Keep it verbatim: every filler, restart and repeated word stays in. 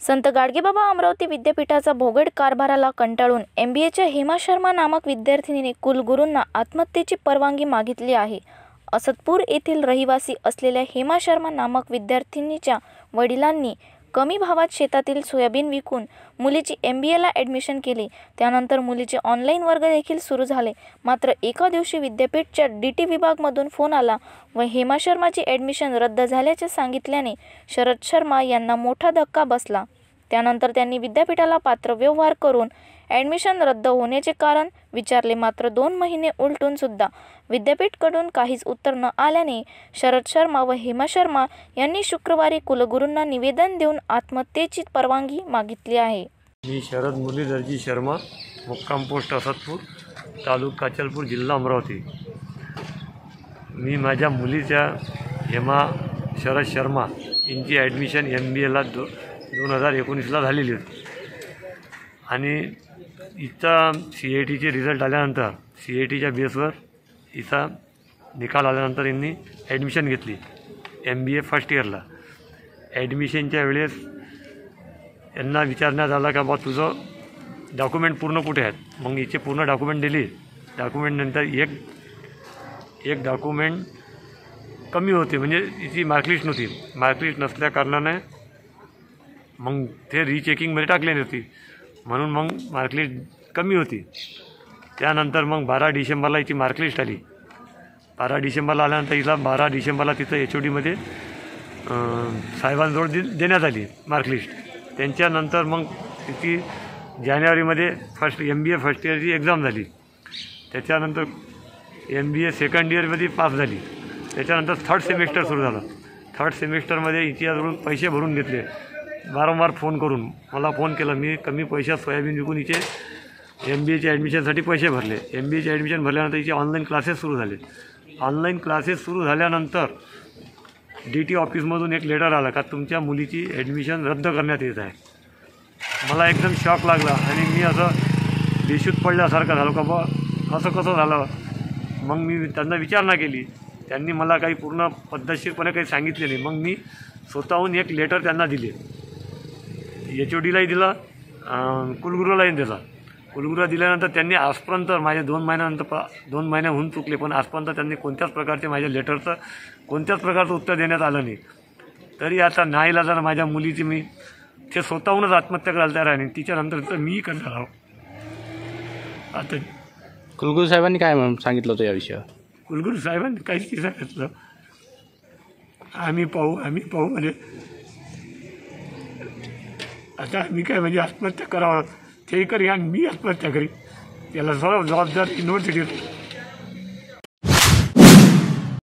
संत गाडगेबाबा अमरावती विद्यापीठाचा भोगड कारभाराला कंटाळून एम बी एच्या हेमा शर्मा नामक विद्यार्थिनीने कुलगुरूंना आत्महत्येची परवानगी मागितली आहे. असतपूर येथील रहिवासी असलेल्या हेमा शर्मा नामक विद्यार्थिनीच्या वडिलांनी कमी भावात शेतातील सोयाबीन विकून मुलीची एम बी एला ॲडमिशन केली. त्यानंतर मुलीचे ऑनलाईन वर्ग देखील सुरू झाले. मात्र एका दिवशी विद्यापीठच्या डी टी विभागमधून फोन आला व हेमा शर्माची ॲडमिशन रद्द झाल्याचे सांगितल्याने शरद शर्मा यांना मोठा धक्का बसला. त्यानंतर त्यांनी विद्यापीठाला पात्रव्यवहार करून ॲडमिशन रद्द होण्याचे कारण विचारले. मात्र दोन महिने उलटून सुद्धा विद्यापीठाकडून काहीच उत्तर न आल्याने शरद शर्मा व हेमा शर्मा यांनी शुक्रवारी कुलगुरूंना निवेदन देऊन आत्महत्येची परवानगी मागितली आहे. मी शरद मुरलीधरजी शर्मा, मुक्काम पोस्ट असतपूर, तालुका काचलपूर, जिल्हा अमरावती. मी माझ्या मुलीच्या हेमा शरद शर्मा यांची ॲडमिशन एम बी एला दो दोन हजार एकोणीसला झालेली होती आणि इथं सी ए टीचे रिझल्ट आल्यानंतर सी ए टीच्या बेसवर इथं निकाल आल्यानंतर यांनी ॲडमिशन घेतली एम बी ए फर्स्ट इयरला. ॲडमिशनच्या वेळेस यांना विचारण्यात आला का बा तुझं डॉक्युमेंट पूर्ण कुठे आहेत. मग हिचे पूर्ण डॉक्युमेंट दिली. डॉक्युमेंटनंतर एक एक डॉक्युमेंट कमी होते, म्हणजे हिची मार्कलिस्ट नव्हती. मार्कलिस्ट नसल्या कारणाने मग ते रिचेकिंगमध्ये टाकले नव्हती, म्हणून मग मार्कलिस्ट कमी होती. त्यानंतर मग बारा डिसेंबरला हिची मार्कलिस्ट आली. बारा डिसेंबरला आल्यानंतर हिला बारा डिसेंबरला तिथं एच ओ डीमध्ये साहेबांजवळ दे देण्यात आली मार्कलिस्ट. त्यांच्यानंतर मग तिची जानेवारीमध्ये first M B A first इयरची एक्झाम झाली. त्याच्यानंतर एम बी ए सेकंड इयरमध्ये पास झाली. त्याच्यानंतर थर्ड सेमिस्टर सुरू झालं. थर्ड सेमिस्टरमध्ये हिच्याजवळून पैसे भरून घेतले. वारंवार फोन करून मला फोन केला. मी कमी पैशात सोयाबीन विकून हिचे एम बी एच्या ॲडमिशनसाठी पैसे भरले. एम बी एचे ॲडमिशन भरल्यानंतर हिचे ऑनलाईन क्लासेस सुरू झाले. ऑनलाईन क्लासेस सुरू झाल्यानंतर डी टी ऑफिसमधून एक लेटर आला का तुमच्या मुलीची ॲडमिशन रद्द करण्यात येत आहे. मला एकदम शॉक लागला आणि मी असं बेशुद्ध पडल्यासारखं झालो का बा असं कसं झालं. मग मी त्यांना विचारणा केली. त्यांनी मला काही पूर्ण पद्धतशीरपणे काही सांगितले नाही. मग मी स्वतःहून एक लेटर त्यांना दिले. एच ओ डीलाही दिला, कुलगुरूलाही दिला. कुलगुरूला दिल्यानंतर त्यांनी आजपर्यंत माझे दोन महिन्यानंतर प दोन महिने होऊन चुकले, पण आजपर्यंत त्यांनी कोणत्याच प्रकारचे माझ्या लेटरचं कोणत्याच प्रकारचं उत्तर देण्यात आलं नाही. तरी आता नाईलाजानं माझ्या मुलीची मी ते स्वतःहूनच आत्महत्या करायला तयार आहे. तिच्यानंतर तर मी करणार आहो. आता कुलगुरू साहेबांनी काय सांगितलं होतं या विषयावर? कुलगुरू साहेबांनी काहीच नाही सांगितलं. आम्ही पाहू आम्ही पाहू म्हणजे आता आम्ही काय म्हणजे आत्महत्या करावं तेही करी आणि मी आत्महत्या करी. त्याला सर्व जबाबदार युनिव्हर्सिटी